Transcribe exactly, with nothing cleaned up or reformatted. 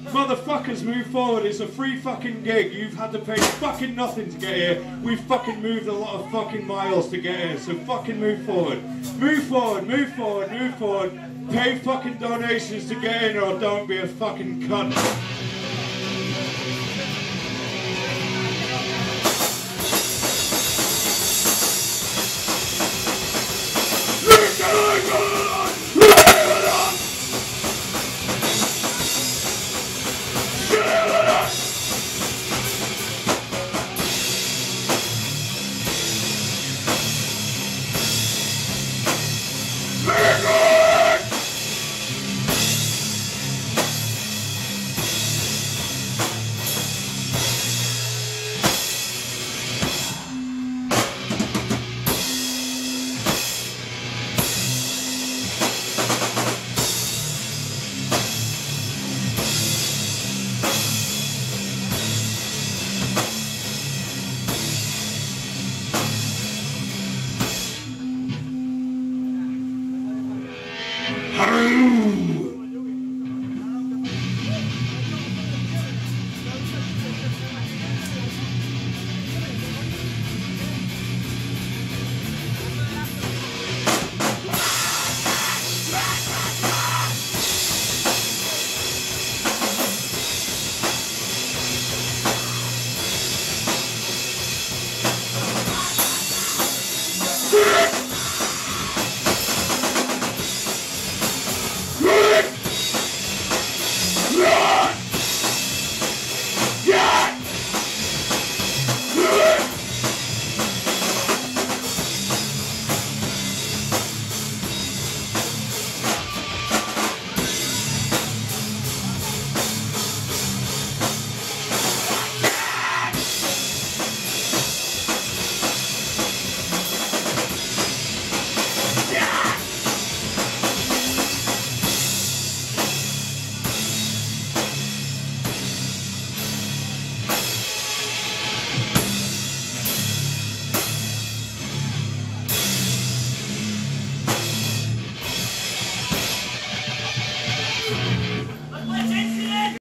Motherfuckers, move forward. It's a free fucking gig. You've had to pay fucking nothing to get here. We've fucking moved a lot of fucking miles to get here. So fucking move forward. Move forward, move forward, move forward. Pay fucking donations to get in or don't be a fucking cunt. Haroon!